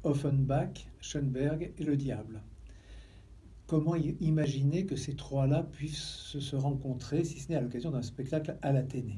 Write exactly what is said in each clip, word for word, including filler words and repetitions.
Offenbach, Schoenberg et le diable. Comment imaginer que ces trois-là puissent se rencontrer, si ce n'est à l'occasion d'un spectacle à l'Athénée?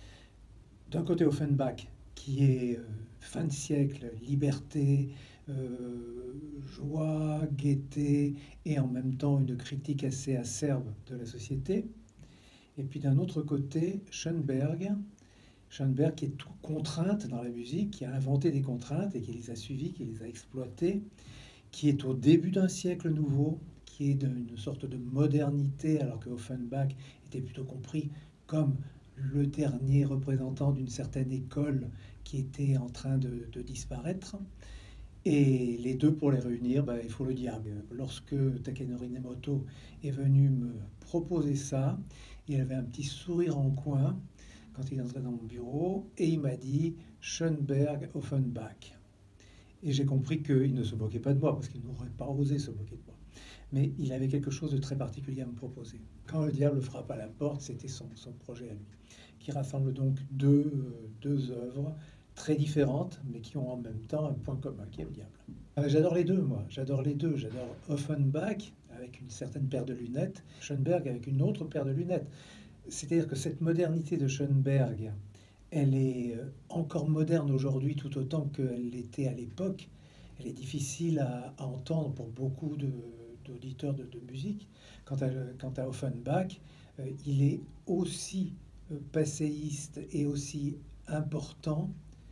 D'un côté, Offenbach, qui est euh, fin de siècle, liberté, euh, joie, gaieté, et en même temps une critique assez acerbe de la société. Et puis d'un autre côté, Schoenberg, Schoenberg qui est tout contrainte dans la musique, qui a inventé des contraintes et qui les a suivies, qui les a exploitées, qui est au début d'un siècle nouveau, qui est d'une sorte de modernité, alors que Offenbach était plutôt compris comme le dernier représentant d'une certaine école qui était en train de, de disparaître. Et les deux, pour les réunir, ben, il faut le dire. Lorsque Takenori Nemoto est venu me proposer ça, il avait un petit sourire en coin quand il entrait dans mon bureau, et il m'a dit « Schoenberg, Offenbach ». Et j'ai compris qu'il ne se moquait pas de moi, parce qu'il n'aurait pas osé se moquer de moi. Mais il avait quelque chose de très particulier à me proposer. Quand le diable frappe à la porte, c'était son, son projet à lui, qui rassemble donc deux, euh, deux œuvres très différentes, mais qui ont en même temps un point commun, qui est le diable. Euh, j'adore les deux, moi. J'adore les deux. J'adore Offenbach, avec une certaine paire de lunettes, Schoenberg avec une autre paire de lunettes. C'est-à-dire que cette modernité de Schoenberg, elle est encore moderne aujourd'hui tout autant qu'elle l'était à l'époque. Elle est difficile à, à entendre pour beaucoup de, d'auditeurs de, de musique. Quant à, quant à Offenbach, euh, il est aussi euh, passéiste et aussi important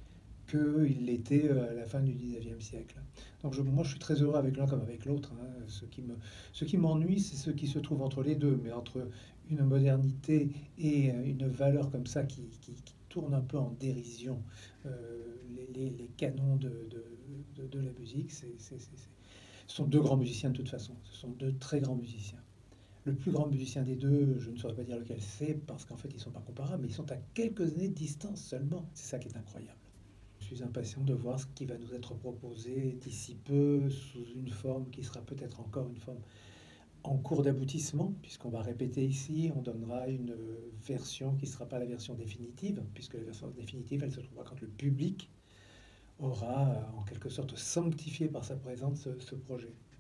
qu'il l'était à la fin du dix-neuvième siècle. Donc je, moi je suis très heureux avec l'un comme avec l'autre. Hein. Ce qui me, ce qui m'ennuie, c'est ce qui se trouve entre les deux, mais entre une modernité et une valeur comme ça qui, qui, qui tourne un peu en dérision euh, les, les, les canons de, de, de, de la musique. C'est, c'est, c'est, c'est... Ce sont deux grands musiciens de toute façon, ce sont deux très grands musiciens. Le plus grand musicien des deux, je ne saurais pas dire lequel c'est, parce qu'en fait ils ne sont pas comparables, mais ils sont à quelques années de distance seulement. C'est ça qui est incroyable. Je suis impatient de voir ce qui va nous être proposé d'ici peu, sous une forme qui sera peut-être encore une forme en cours d'aboutissement, puisqu'on va répéter ici, on donnera une version qui ne sera pas la version définitive, puisque la version définitive, elle se trouvera quand le public aura en quelque sorte sanctifié par sa présence ce, ce projet.